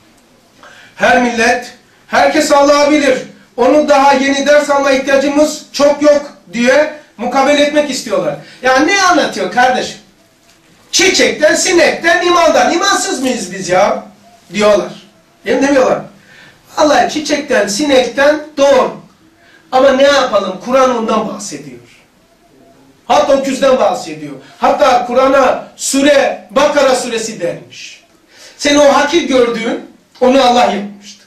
her millet, herkes Allah'ı bilir, onu daha yeni ders alma ihtiyacımız çok yok diye mukabele etmek istiyorlar. Yani ne anlatıyor kardeşim? Çiçekten, sinekten, imandan, imansız mıyız biz ya? Diyorlar. Demiyorlar. Vallahi çiçekten, sinekten doğru. Ama ne yapalım? Kur'an ondan bahsediyor. Hatta öküzden bahsediyor. Hatta Kur'an'a sure, Bakara suresi denmiş. Sen o hakir gördüğün, onu Allah yapmıştır.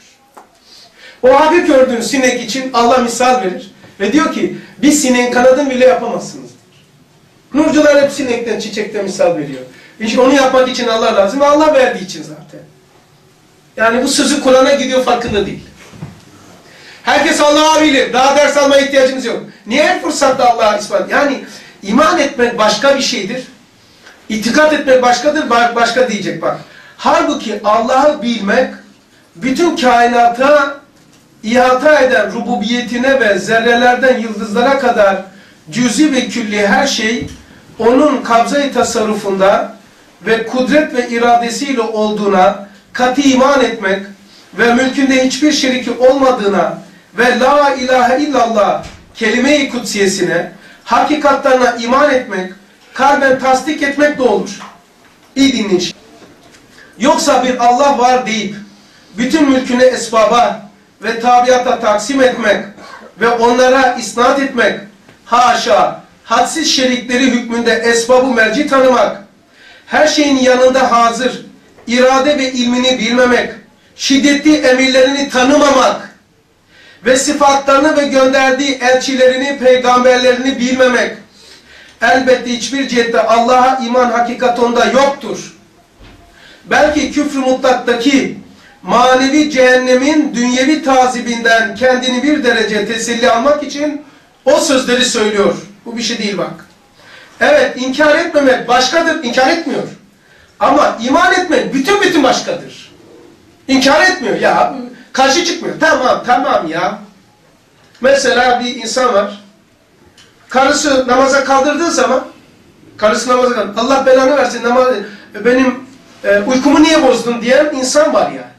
O hakir gördüğün sinek için Allah misal verir. Ve diyor ki, bir sineğin kanadını bile yapamazsınız. Nurcular hep sinekten, çiçekten misal veriyor. İşte onu yapmak için Allah lazım ve Allah verdiği için zaten. Yani bu sözü Kur'an'a gidiyor, farkında değil. Herkes Allah'ı bilir. Daha ders almaya ihtiyacımız yok. Niye her fırsatta Allah'a ispat? Yani iman etmek başka bir şeydir. İtikat etmek başkadır, başka diyecek bak. Halbuki Allah'ı bilmek, bütün kainata ihata eden rububiyetine ve zerrelerden yıldızlara kadar cüzi ve külli her şey onun kabza-i tasarrufunda ve kudret ve iradesiyle olduğuna katı iman etmek ve mülkünde hiçbir şeriki olmadığına ve la ilahe illallah kelime-i kudsiyesine, hakikatlarına iman etmek, kalben tasdik etmek de olur. İyi dinleyin. Yoksa bir Allah var deyip bütün mülkünü esbaba ve tabiata taksim etmek ve onlara isnat etmek, haşa, hadsiz şerikleri hükmünde esbabı merci tanımak, her şeyin yanında hazır, irade ve ilmini bilmemek, şiddetli emirlerini tanımamak ve sıfatlarını ve gönderdiği elçilerini, peygamberlerini bilmemek, elbette hiçbir cihette Allah'a iman hakikat onda yoktur. Belki küfr-ü mutlaktaki manevi cehennemin dünyevi tazibinden kendini bir derece teselli almak için o sözleri söylüyor. Bu bir şey değil bak. Evet, inkar etmemek başkadır, inkar etmiyor. Ama iman etmek bütün başkadır. İnkar etmiyor ya, karşı çıkmıyor. Tamam ya. Mesela bir insan var, karısı namaza kaldırdığı zaman, Allah belanı versin, benim uykumu niye bozdun diyen insan var ya.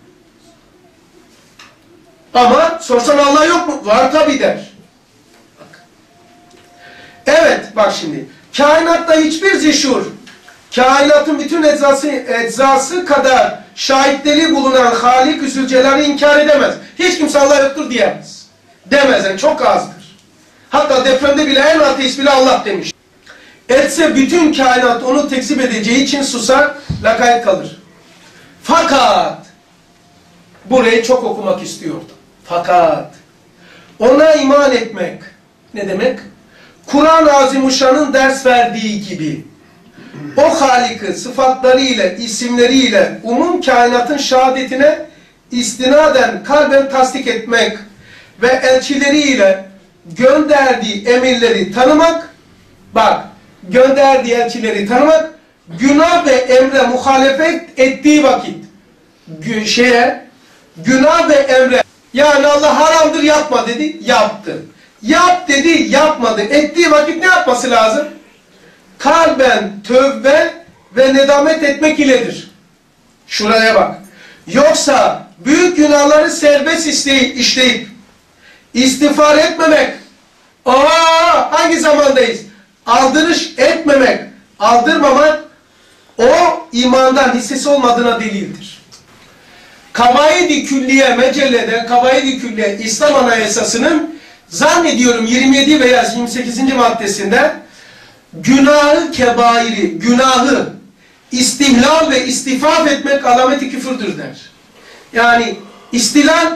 Ama sorsan Allah yok mu? Var tabii der. Bak. Evet bak şimdi. Kainatta hiçbir zişur, kainatın bütün eczası kadar şahitleri bulunan Halik-i Zülcelal'i inkar edemez. Hiç kimse Allah yoktur diyemez. Demez yani, çok azdır. Hatta depremde bile en ateist bile Allah demiş. Etse bütün kainat onu tekzip edeceği için susar, lakayt kalır. Fakat burayı çok okumak istiyordum. Fakat ona iman etmek ne demek? Kur'an-ı Azimuşşan'ın ders verdiği gibi o Halik'i sıfatlarıyla, isimleriyle umum kainatın şehadetine istinaden kalben tasdik etmek ve elçileriyle gönderdiği emirleri tanımak, bak gönderdiği elçileri tanımak, günah ve emre muhalefet ettiği vakit günah ve emre, yani Allah haramdır yapma dedi, yaptı. Yap dedi, yapmadı. Ettiği vakit ne yapması lazım? Kalben tövbe ve nedamet etmek iledir. Şuraya bak. Yoksa büyük günahları serbest işleyip istiğfar etmemek, hangi zamandayız? Aldırış etmemek, aldırmamak, o imandan hissesi olmadığına delildir. Kavaid-i Külliye Mecelle'de, Kavaid-i Külliye İslam Anayasası'nın zannediyorum 27 veya 28. maddesinde günahı kebairi, günahı istihlal ve istifaf etmek alameti küfürdür der. Yani istilal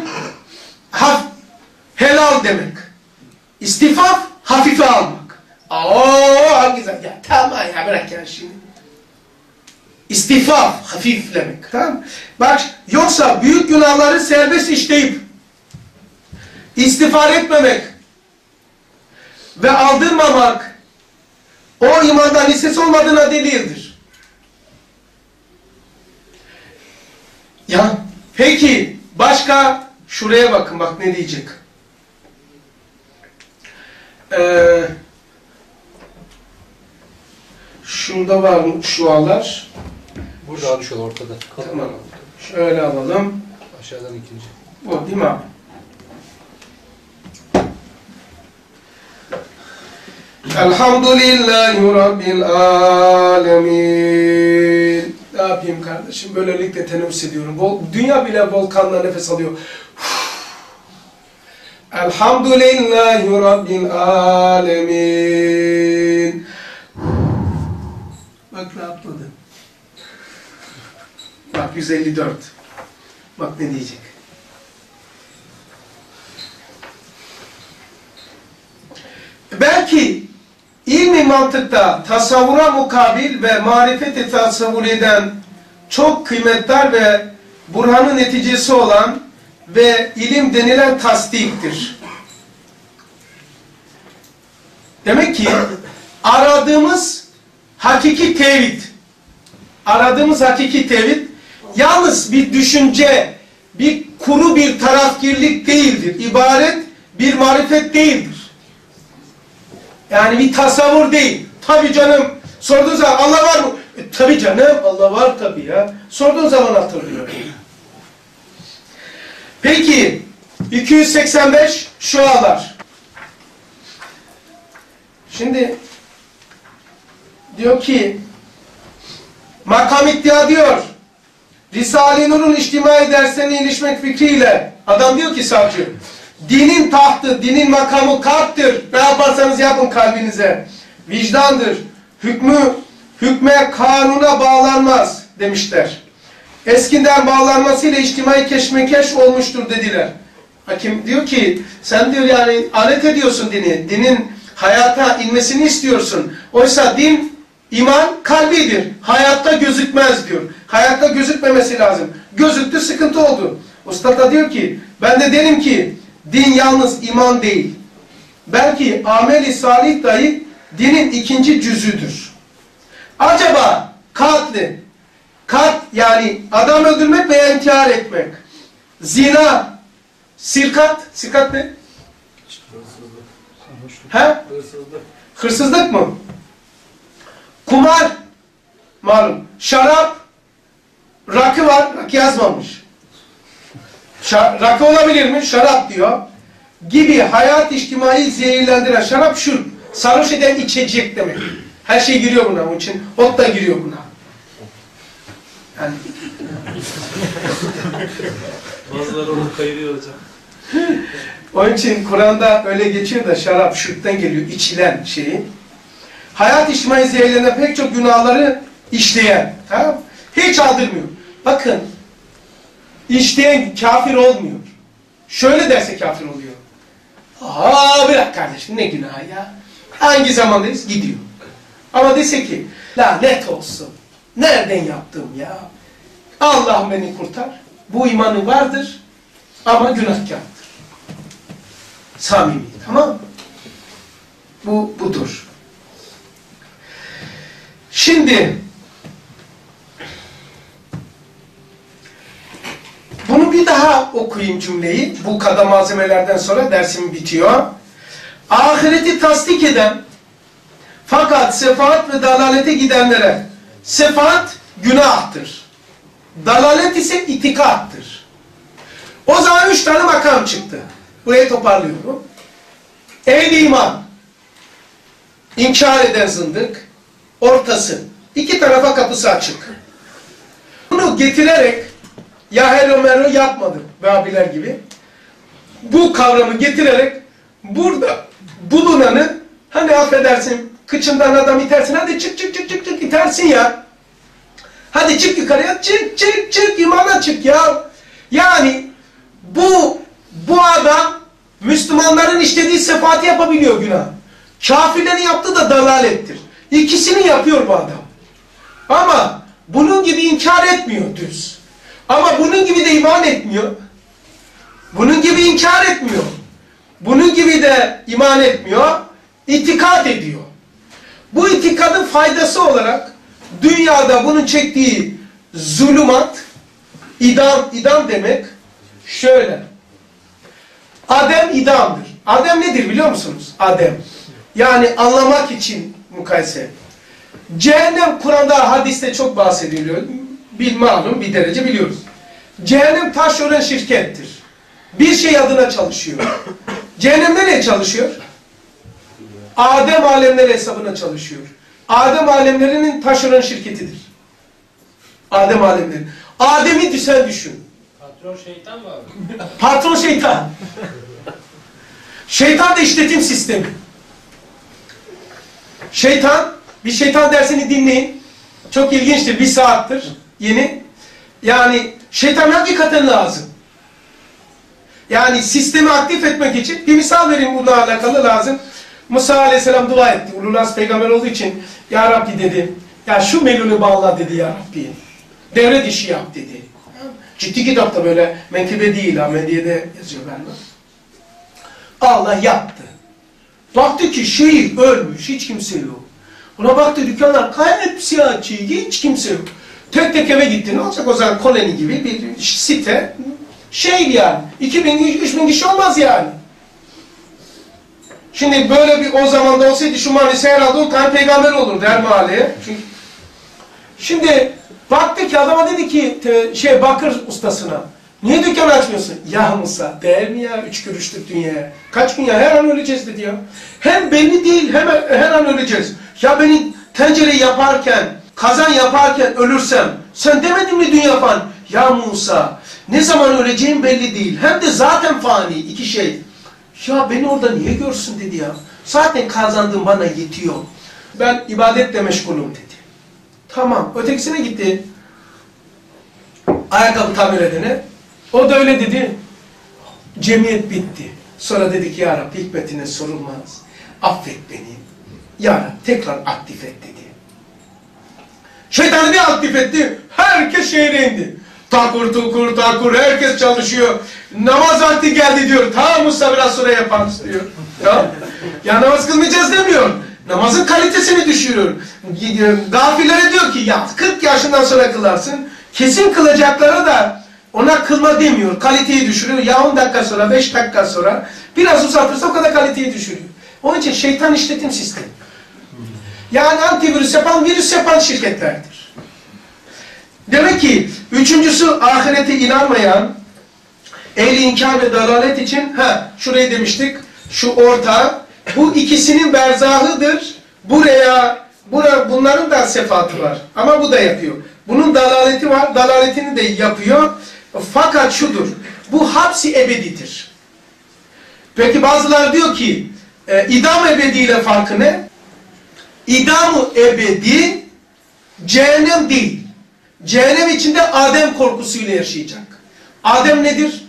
helal demek. İstifaf hafife almak. Güzel ya, tamam ya, bırak ya şimdi. İstifaf hafiflemek, tamam. Bak, yoksa büyük günahları serbest işleyip istiğfar etmemek ve aldırmamak o imandan hissesi olmadığına delildir. Ya peki başka, şuraya bakın, bak ne diyecek. Şunda var mı şualar? Burada abi şöyle ortada. Tamam. Şöyle alalım. Aşağıdan ikinci. Bu değil mi abi? Elhamdülillahi Rabbil alemin. Ne yapayım kardeşim? Böylelikle teneffüs ediyorum. Dünya bile volkanla nefes alıyor. Elhamdülillahi Rabbil alemin. Bak rahatladı. Bak 154. Bak ne diyecek. Belki ilmi mantıkta tasavvura mukabil ve marifeti tasavvur eden çok kıymetli ve burhanın neticesi olan ve ilim denilen tasdiktir. Demek ki aradığımız hakiki tevhid, yalnız bir düşünce, bir kuru bir tarafgirlik değildir. İbaret bir marifet değildir. Yani bir tasavvur değil. Tabii canım, sorduğun zaman Allah var mı? Tabii canım, Allah var tabii ya. Sorduğun zaman hatırlıyor. Peki, 285 şualar. Şimdi diyor ki, makam iddia diyor, Risale-i Nur'un içtimai derslerine ilişmek fikriyle, adam diyor ki savcı, dinin tahtı, dinin makamı kalptir. Ne yaparsanız yapın kalbinize. Vicdandır. Hükme, kanuna bağlanmaz demişler. Eskiden bağlanmasıyla içtimai keşmekeş olmuştur dediler. Hakim diyor ki, sen diyor yani alet ediyorsun dini. Dinin hayata inmesini istiyorsun. Oysa din, iman kalbidir. Hayatta gözükmez diyor. Hayatta gözükmemesi lazım. Gözüktü, sıkıntı oldu. Usta da diyor ki, ben de derim ki, din yalnız iman değil. Belki amel-i salih dahi dinin ikinci cüzüdür. Acaba kat yani adam öldürmek veya intihar etmek, zina, sirkat ne? Hırsızlık mı? Kumar, malum, şarap, rakı var, rakı yazmamış. Rakı olabilir mi? Şarap diyor. Gibi hayat içtimai zehirlendiren şarap şurp. Sarhoş eden içecek demek. Her şey giriyor buna. Onun için ot da giriyor buna. Yani. Bazıları onu kayırıyor hocam. Onun için Kur'an'da öyle geçiyor da şarap şurpten geliyor. İçilen şeyi. Hayat içtimai zehirlenen pek çok günahları işleyen. Tamam? Hiç aldırmıyor. Bakın. İşleyen kafir olmuyor. Şöyle derse kafir oluyor. Bırak kardeşim, ne günah ya. Hangi zamandayız? Gidiyor. Ama dese ki, lanet olsun. Nereden yaptım ya? Allah'ım beni kurtar. Bu imanı vardır ama günahkardır. Samimi, tamam mı? Bu budur. Şimdi bunu bir daha okuyayım cümleyi. Bu kadar malzemelerden sonra dersim bitiyor. Ahireti tasdik eden fakat sefaat ve dalalete gidenlere sefaat günahtır. Dalalet ise itikattır. O zaman 3 tane makam çıktı. Burayı toparlıyorum. Ehli iman, inkar eden zındık, ortası. 2 tarafa kapısı açık. Bunu getirerek ya Helomero yapmadı Vehhabiler gibi. Bu kavramı getirerek burada bulunanı, hani affedersin, kıçından adam itersin, hadi çık itersin ya. Hadi çık yukarıya, çık imana çık ya. Yani bu adam Müslümanların işlediği sefaati yapabiliyor günah. Kafirlerin yaptığı da dalalettir. İkisini yapıyor bu adam. Ama bunun gibi inkar etmiyor düz. Ama bunun gibi de iman etmiyor. Bunun gibi inkar etmiyor. Bunun gibi de iman etmiyor. İtikad ediyor. Bu itikadın faydası olarak dünyada bunun çektiği zulümat, idam demek şöyle. Adem idamdır. Adem nedir biliyor musunuz? Adem. Yani anlamak için mukayese. Cehennem Kur'an'da, hadiste çok bahsediliyor. Malum bir derece biliyoruz. Cehennem taşören şirkettir. Bir şey adına çalışıyor. Cehennem nereye çalışıyor? Adem alemleri hesabına çalışıyor. Adem alemlerinin taşören şirketidir. Adem alemleri. Adem'i sen düşün. Patron şeytan mı abi? Patron şeytan. Şeytan da işletim sistemi. Bir şeytan dersini dinleyin. Çok ilginçtir. 1 saattir. Yeni. Yani şeytan hakikaten lazım. Yani sistemi aktif etmek için bir misal vereyim bununla alakalı lazım. Musa Aleyhisselam dua etti. Ululaz peygamber olduğu için Ya Rabbi dedi. Ya şu melunu bağla dedi Ya Rabbi. Devre dişi yap dedi. Ciddi kitapta böyle menkıbe değil. Ahmediye'de yazıyor galiba. Allah yaptı. Baktı ki şehir ölmüş. Hiç kimse yok. Ona baktı dükkanlar gayet siyahçı. Hiç kimse yok. Tek tek eve gitti. Ne olacak o zaman koloni gibi bir site. Şehir yani. 2000-3000 kişi olmaz yani. Şimdi böyle bir o zamanda olsaydı şu mahallesi herhalde o tane peygamber olurdu her mahalleye. Çünkü şimdi baktı ki adama dedi ki bakır ustasına niye dükkan açmıyorsun? Ya Musa değer mi ya 3 kuruşluk dünyaya? Kaç gün ya her an öleceğiz dedi ya. Hem belli değil her an öleceğiz. Ya beni tencere yaparken kazan yaparken ölürsem sen demedin mi dünya fan? Ya Musa ne zaman öleceğim belli değil. Hem de zaten fani 2 şey. Ya beni orada niye görsün dedi ya. Zaten kazandığım bana yetiyor. Ben ibadetle meşgulüm dedi. Tamam. Ötekisine gitti. Ayakkabı tamir edene. O da öyle dedi. Cemiyet bitti. Sonra dedi ki Ya Rabbi hikmetine sorulmaz. Affet beni. Ya Rabbi tekrar aktif et dedi. Şeytanı bir aktif etti. Herkes şehre indi. Takur tukur takur herkes çalışıyor. Namaz vakti geldi diyor. Tamam Musa biraz sonra yaparız diyor. Ya namaz kılmayacağız demiyor. Namazın kalitesini düşürüyor. Gafillere diyor ki ya 40 yaşından sonra kılarsın. Kesin kılacaklara da ona kılma demiyor. Kaliteyi düşürüyor. Ya 10 dakika sonra 5 dakika sonra biraz uzatırsa o kadar kaliteyi düşürüyor. Onun için şeytan işletim sistemi. Yani antivirüs yapan virüs yapan şirketlerdir. Demek ki üçüncüsü ahirete inanmayan ehli inkar ve dalalet için şurayı demiştik şu orta bu ikisinin berzahıdır. Bunların da sefatı var. Ama bu da yapıyor. Bunun dalaleti var. Dalaletini de yapıyor. Fakat şudur. Bu hapsi ebedidir. Peki bazıları diyor ki idam ebediyle farkı ne? İdam-ı ebedi cehennem değil. Cehennem içinde Adem korkusuyla yaşayacak. Adem nedir?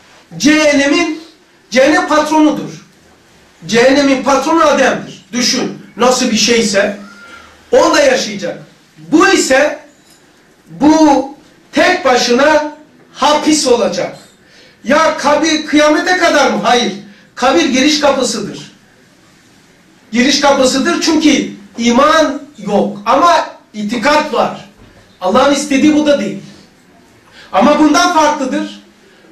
Cehennem patronudur. Cehennemin patronu Adem'dir. Düşün nasıl bir şeyse onda yaşayacak. Bu ise bu tek başına hapis olacak. Ya kabir kıyamete kadar mı? Hayır. Kabir giriş kapısıdır. Giriş kapısıdır çünkü iman yok ama itikat var. Allah'ın istediği bu da değil. Ama bundan farklıdır.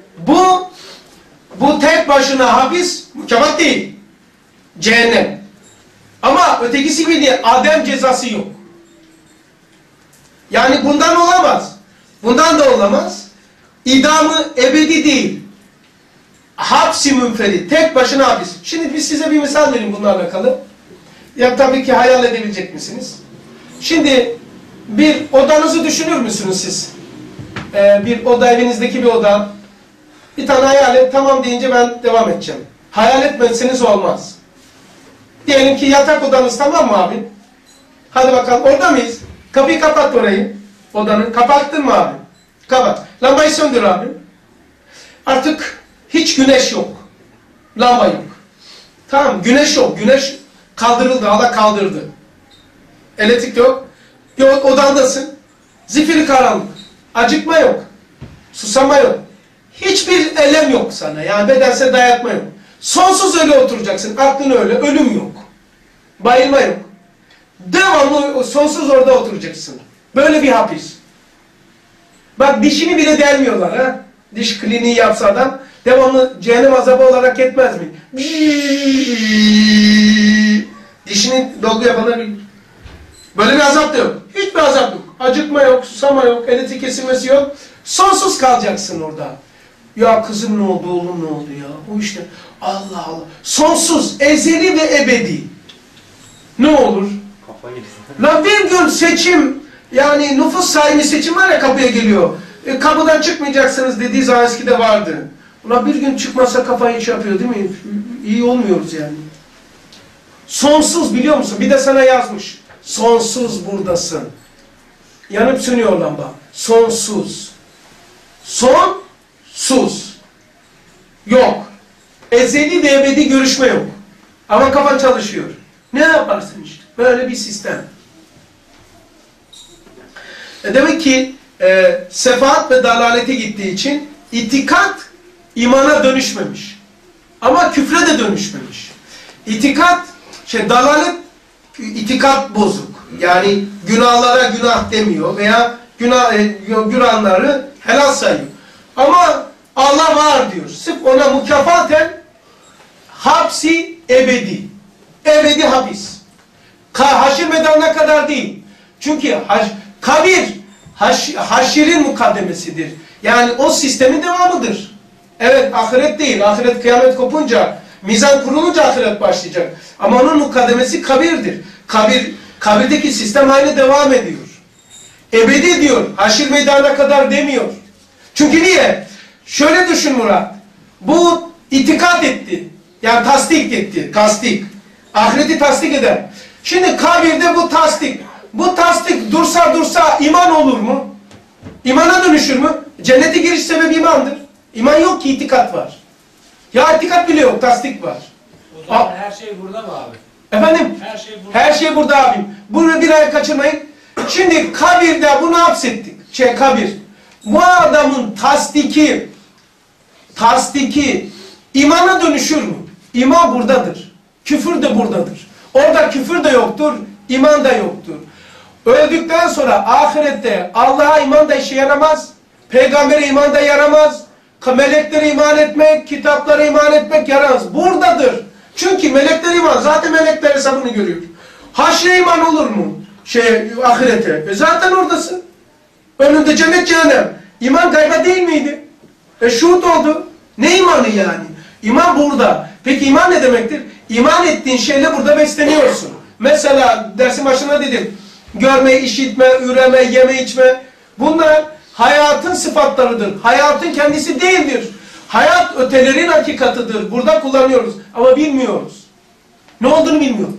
Bu tek başına hapis mükafat değil. Cehennem. Ama ötekisi gibi Adem cezası yok. Yani bundan olamaz. Bundan da olamaz. İdamı ebedi değil. Hapsi münferit. Tek başına hapis. Şimdi biz size bir misal vereyim bununla alakalı. Ya tabii ki hayal edebilecek misiniz? Şimdi bir odanızı düşünür müsünüz siz? Bir oda, evinizdeki bir oda. Bir tane hayal et, tamam deyince ben devam edeceğim. Hayal etmezseniz olmaz. Diyelim ki yatak odanız tamam mı abi? Hadi bakalım, orada mıyız? Kapıyı kapat orayı. Odanı. Kapattın mı abi? Kapat. Lambayı söndür abi. Artık hiç güneş yok. Lamba yok. Tamam, güneş yok. Güneş kaldırıldı, Allah kaldırdı. Elektrik yok. Yok, odandasın. Zifiri karanlık. Acıkma yok. Susama yok. Hiçbir elem yok sana. Yani bedensel dayatma yok. Sonsuz öyle oturacaksın. Aklın öyle. Ölüm yok. Bayılma yok. Devamlı sonsuz orada oturacaksın. Böyle bir hapis. Bak dişini bile delmiyorlar ha. Diş kliniği yapsa adam devamlı cehennem azabı olarak yetmez mi? Dişini dolgu yapanlar bilir. Böyle bir azap da yok. Hiçbir azap yok. Acıkma yok, susama yok, elektrik kesilmesi yok. Sonsuz kalacaksın orada. Ya kızım ne oldu, oğlum ne oldu ya? O işte Allah Allah. Sonsuz, ezeli ve ebedi. Ne olur? La bir gün seçim, yani nüfus sahibi seçim var ya, kapıya geliyor. Kapıdan çıkmayacaksınız dediği zaman eskide vardı. Ulan bir gün çıkmazsa kafayı iş yapıyor değil mi? İyi olmuyoruz yani. Sonsuz biliyor musun? Bir de sana yazmış. Sonsuz buradasın. Yanıp sönüyor lamba. Sonsuz. Sonsuz. Yok. Ezeli ve ebedi görüşme yok. Ama kafan çalışıyor. Ne yaparsın işte? Böyle bir sistem. Demek ki sefaat ve dalalete gittiği için itikat imana dönüşmemiş. Ama küfre de dönüşmemiş. İtikat, dalalet, itikat bozuk. Yani günahlara günah demiyor veya günahları helal sayıyor. Ama Allah var diyor. Sırf ona mükafaten hapsi ebedi. Ebedi hapis. Haşir meydanına kadar değil. Çünkü kabir haşirin mukaddemesidir. Yani o sistemin devamıdır. Evet, ahiret değil. Ahiret kıyamet kopunca, mizan kurulunca ahiret başlayacak. Ama onun mukaddemesi kabirdir. Kabirdeki sistem aynı devam ediyor. Ebedi diyor. Haşir meydanına kadar demiyor. Çünkü niye? Şöyle düşün Murat. Bu itikat etti. Yani tasdik etti. Tasdik. Ahireti tasdik eder. Şimdi kabirde bu tasdik. Bu tasdik dursa iman olur mu? İmana dönüşür mü? Cennete giriş sebebi imandır. İman yok ki, itikat var. Ya itikat bile yok, tasdik var. O zaman her şey burada mı abi? Efendim? Her şey burada. Her şey burada abim. Bunu bir ay kaçırmayın. Şimdi kabirde bunu hapsettik. Kabir. Bu adamın tasdiki imana dönüşür mü? İman buradadır. Küfür de buradadır. Orada küfür de yoktur, iman da yoktur. Öldükten sonra ahirette Allah'a iman da işe yaramaz, peygambere iman da yaramaz, meleklere iman etmek, kitaplara iman etmek yaramaz. Buradadır. Çünkü melekler iman, zaten melekler hesabını görüyor. Haşre iman olur mu? Ahirete. Zaten oradasın. Önünde cennet cehennem. İman gayba değil miydi? Şuhut oldu. Ne imanı yani? İman burada. Peki iman ne demektir? İman ettiğin şeyle burada besleniyorsun. Mesela dersin başına dedim. Görme, işitme, üreme, yeme, içme. Bunlar hayatın sıfatlarıdır. Hayatın kendisi değildir. Hayat ötelerin hakikatıdır. Burada kullanıyoruz. Ama bilmiyoruz. Ne olduğunu bilmiyoruz.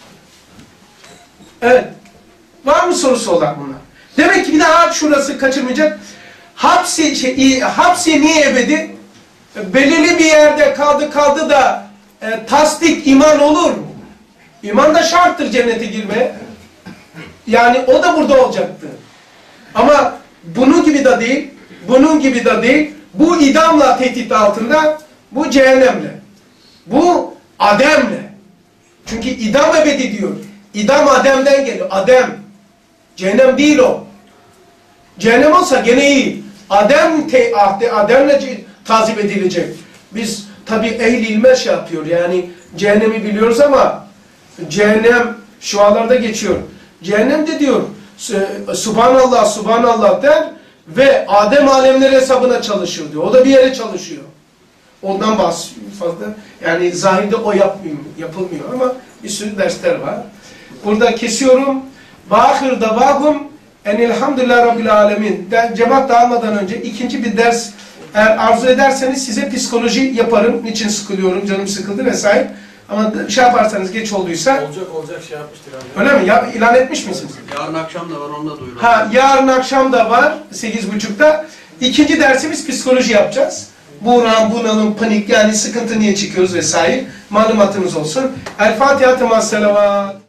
Evet. Var mı sorusu olan bunlar? Demek ki bir daha şurası kaçırmayacak. Hapsi niye ebedi? Belirli bir yerde kaldı da tasdik iman olur mu? İman da şarttır cennete girmeye. Yani o da burada olacaktı. Ama bunun gibi de değil, bu idamla tehdit altında, bu cehennemle. Bu Adem'le. Çünkü idam ebedi diyor. İdam Adem'den geliyor. Adem. Cehennem değil o. Cehennem olsa gene iyi. Adem'le tazip edilecek. Biz tabi ehl-i ilme yapıyor. Yani cehennemi biliyoruz ama cehennem şualarda geçiyor. Cehennem de diyor Subhanallah, Subhanallah der ve Adem alemleri hesabına çalışır diyor. O da bir yere çalışıyor. Ondan fazla. Yani zahirde o yapılmıyor ama bir sürü dersler var. Burada kesiyorum. Vâhir davâhum enilhamdülillâhi rabbil âlemin. Cemaat dağılmadan önce ikinci bir ders eğer arzu ederseniz size psikoloji yaparım. Niçin sıkılıyorum, canım sıkıldı vesaire. Ama yaparsanız geç olduysa. Olacak şey yapmıştık abi. Öyle mi? Ya, ilan etmiş misiniz? Yarın akşam da var, onu da duyuralım. Yarın akşam da var 8.30'da. İkinci dersimiz psikoloji yapacağız. buhran, bunalım, panik yani sıkıntı niye çıkıyoruz vesaire malumatınız olsun. El Fatiha, temas, selavat.